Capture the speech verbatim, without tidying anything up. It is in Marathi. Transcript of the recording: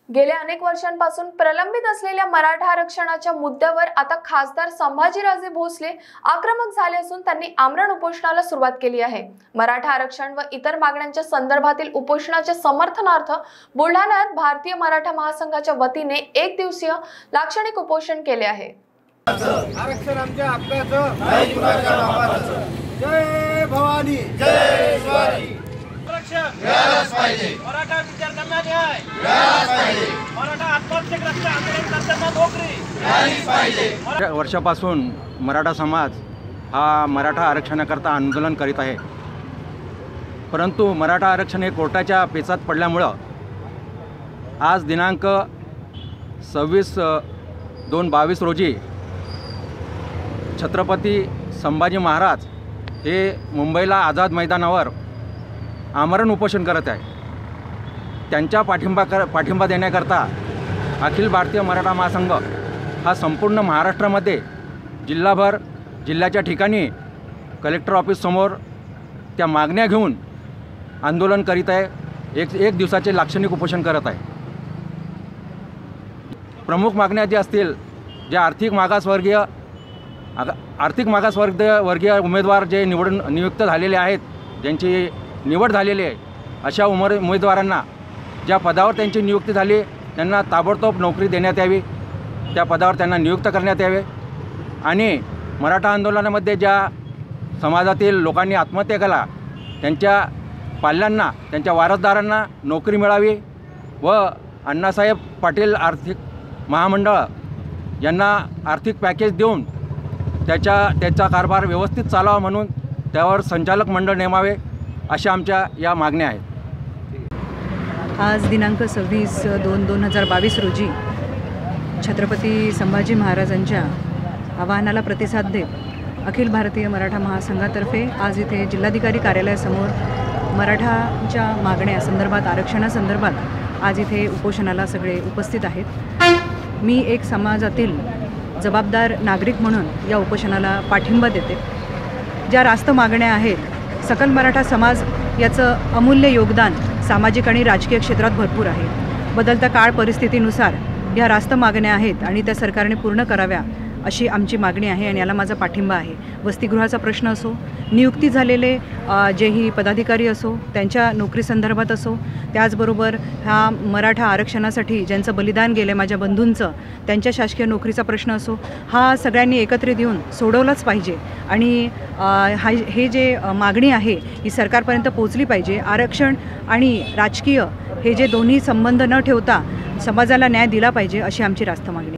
गेल्या अनेक वर्षांपासून प्रलंबित असलेल्या मराठा आरक्षणाच्या मुद्द्यावर आता खासदार संभाजीराजे भोसले आक्रमक झाले असून त्यांनी आमरण उपोषणाला सुरुवात केली आहे। मराठा आरक्षण व इतर मागण्यांच्या संदर्भातील उपोषणाच्या समर्थनार्थ बुलढाण्यात भारतीय मराठा महासंघाच्या वतीने एक दिवसीय लाक्षणिक उपोषण केले आहे। आरक्षण आमच्या हक्काचं, नाही कुणाच्या मापाचं। जय भवानी, जय शिवाजी। मिळालंच पाहिजे मराठा विद्यार्थ्यांना न्याय, मिळालंच पाहिजे मराठा आत्महत्येग्रस्त आंदोलनकर्त्यांना नोकरी मिळालीच पाहिजे। वर्षापासून मराठा समाज हा मराठा आरक्षणाकरता आंदोलन करीत आहे, परंतु मराठा आरक्षण हे कोर्टाच्या पेचात पडल्यामुळं आज दिनांक सव्वीस दोन बावीस रोजी छत्रपती संभाजी महाराज हे मुंबईला आझाद मैदानावर आमरण उपोषण करत आहे। त्यांच्या पाठिंबा कर पाठिंबा देण्याकरता अखिल भारतीय मराठा महासंघ हा संपूर्ण महाराष्ट्रामध्ये जिल्हाभर जिल्ह्याच्या ठिकाणी कलेक्टर ऑफिससमोर त्या मागण्या घेऊन आंदोलन करीत आहे। एक एक दिवसाचे लाक्षणिक उपोषण करत आहे। प्रमुख मागण्या ज्या असतील, जे आर्थिक मागासवर्गीय आर्थिक मागासवर्गीय वर्गीय उमेदवार जे निवडून नियुक्त झालेले आहेत, ज्यांची निवड झालेली आहे, अशा उमर उमेदवारांना ज्या पदावर त्यांची नियुक्ती झाली त्यांना ताबडतोब नोकरी देण्यात यावी, त्या पदावर त्यांना नियुक्त करण्यात यावे। आणि मराठा आंदोलनामध्ये ज्या समाजातील लोकांनी आत्महत्या केला त्यांच्या पाल्यांना, त्यांच्या वारसदारांना नोकरी मिळावी व अण्णासाहेब पाटील आर्थिक महामंडळ यांना आर्थिक पॅकेज देऊन त्याच्या त्याचा कारभार व्यवस्थित चालावा म्हणून त्यावर संचालक मंडळ नेमावे, अशा आमच्या या मागण्या आहेत। आज दिनांक सव्वीस दोन दोन हजार बावीस रोजी छत्रपती संभाजी महाराजांच्या आवाहनाला प्रतिसाद देत अखिल भारतीय मराठा महासंघातर्फे आज इथे जिल्हाधिकारी कार्यालयासमोर मराठाच्या मागण्या संदर्भात, आरक्षणासंदर्भात आज इथे उपोषणाला सगळे उपस्थित आहेत। मी एक समाजातील जबाबदार नागरिक म्हणून या उपोषणाला पाठिंबा देते। ज्या रास्त मागण्या आहेत, सकल मराठा समाज याचं अमूल्य योगदान सामाजिक आणि राजकीय क्षेत्रात भरपूर आहे। बदलत्या काळ परिस्थितीनुसार या रास्त मागण्या आहेत आणि त्या सरकारने पूर्ण कराव्या अशी आमची मागणी आहे आणि याला माझा पाठिंबा आहे। वसतिगृहाचा प्रश्न असो, नियुक्ती झालेले जेही पदाधिकारी असो त्यांच्या नोकरीसंदर्भात असो, त्याचबरोबर हा मराठा आरक्षणासाठी ज्यांचं बलिदान गेलं माझ्या बंधूंचं, त्यांच्या शासकीय नोकरीचा प्रश्न असो, हा सगळ्यांनी एकत्रित येऊन सोडवलाच पाहिजे आणि हा हे जे मागणी आहे ही सरकारपर्यंत पोहोचली पाहिजे। आरक्षण आणि राजकीय हे जे दोन्ही संबंध न ठेवता समाजाला न्याय दिला पाहिजे अशी आमची रास्त मागणी।